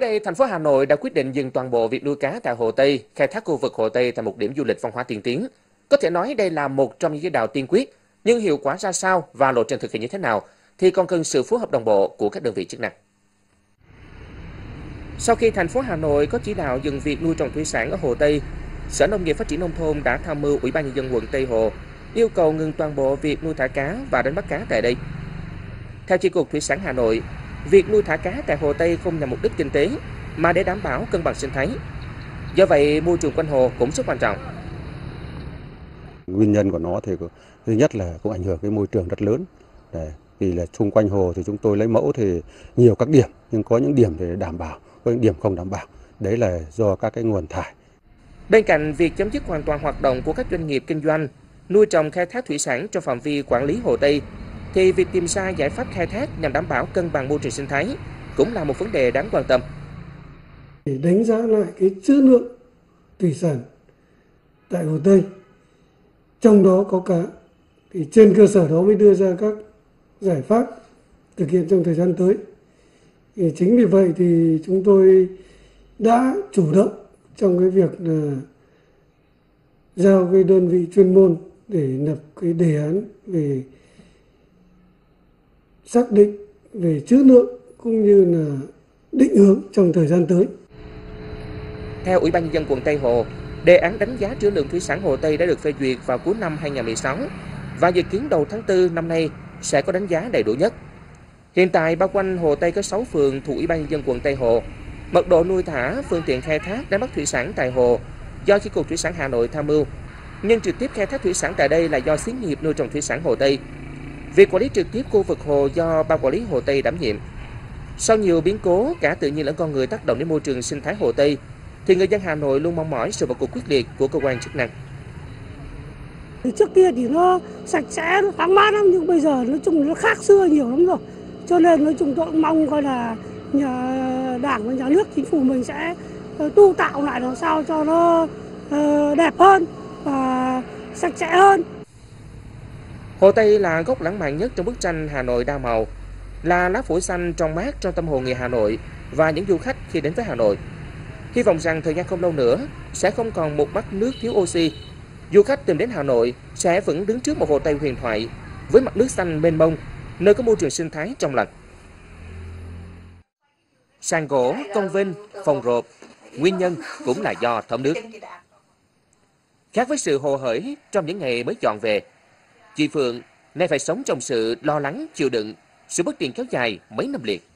đây, thành phố Hà Nội đã quyết định dừng toàn bộ việc nuôi cá tại Hồ Tây, khai thác khu vực Hồ Tây thành một điểm du lịch văn hóa tiên tiến. Có thể nói đây là một trong những chỉ đạo tiên quyết, nhưng hiệu quả ra sao và lộ trình thực hiện như thế nào thì còn cần sự phối hợp đồng bộ của các đơn vị chức năng. Sau khi thành phố Hà Nội có chỉ đạo dừng việc nuôi trồng thủy sản ở Hồ Tây, Sở Nông nghiệp Phát triển Nông thôn đã tham mưu Ủy ban Nhân dân quận Tây Hồ yêu cầu ngừng toàn bộ việc nuôi thả cá và đánh bắt cá tại đây. Theo Chi cục Thủy sản Hà Nội, việc nuôi thả cá tại Hồ Tây không nhằm mục đích kinh tế, mà để đảm bảo cân bằng sinh thái. Do vậy, môi trường quanh hồ cũng rất quan trọng. Nguyên nhân của nó thì thứ nhất là cũng ảnh hưởng cái môi trường rất lớn. Vì là xung quanh hồ thì chúng tôi lấy mẫu thì nhiều các điểm, nhưng có những điểm thì đảm bảo, có những điểm không đảm bảo. Đấy là do các cái nguồn thải. Bên cạnh việc chấm dứt hoàn toàn hoạt động của các doanh nghiệp kinh doanh, nuôi trồng khai thác thủy sản trong phạm vi quản lý Hồ Tây, thì việc tìm ra giải pháp khai thác nhằm đảm bảo cân bằng môi trường sinh thái cũng là một vấn đề đáng quan tâm. Để đánh giá lại cái trữ lượng thủy sản tại Hồ Tây, trong đó có cá, thì trên cơ sở đó mới đưa ra các giải pháp thực hiện trong thời gian tới. Thì chính vì vậy thì chúng tôi đã chủ động trong cái việc là giao cái đơn vị chuyên môn để lập cái đề án về xác định về trữ lượng cũng như là định hướng trong thời gian tới. Theo Ủy ban Nhân dân quận Tây Hồ, đề án đánh giá trữ lượng thủy sản Hồ Tây đã được phê duyệt vào cuối năm 2016 và dự kiến đầu tháng 4 năm nay sẽ có đánh giá đầy đủ nhất. Hiện tại, bao quanh Hồ Tây có 6 phường thuộc Ủy ban Nhân dân quận Tây Hồ. Mật độ nuôi thả, phương tiện khai thác đánh bắt thủy sản tại hồ do Chi cục Thủy sản Hà Nội tham mưu, nhưng trực tiếp khai thác thủy sản tại đây là do xí nghiệp nuôi trồng thủy sản Hồ Tây. Việc quản lý trực tiếp khu vực hồ do Ban Quản lý Hồ Tây đảm nhiệm. Sau nhiều biến cố cả tự nhiên lẫn con người tác động đến môi trường sinh thái Hồ Tây, thì người dân Hà Nội luôn mong mỏi sự vào cuộc quyết liệt của cơ quan chức năng. Trước kia thì nó sạch sẽ, nó thoáng mát lắm, nhưng bây giờ nói chung nó khác xưa nhiều lắm rồi. Cho nên nói chung tôi cũng mong coi là Đảng và Nhà nước, chính phủ mình sẽ tu tạo lại làm sao cho nó đẹp hơn và sạch sẽ hơn. Hồ Tây là góc lãng mạn nhất trong bức tranh Hà Nội đa màu, là lá phổi xanh trong mát trong tâm hồn người Hà Nội và những du khách khi đến với Hà Nội. Hy vọng rằng thời gian không lâu nữa sẽ không còn một bát nước thiếu oxy. Du khách tìm đến Hà Nội sẽ vẫn đứng trước một Hồ Tây huyền thoại với mặt nước xanh mênh mông, nơi có môi trường sinh thái trong lành. Sàn gỗ, công viên, phòng rộp, nguyên nhân cũng là do thấm nước. Khác với sự hồ hởi trong những ngày mới dọn về, chị Phượng nay phải sống trong sự lo lắng, chịu đựng, sự bất tiện kéo dài mấy năm liền.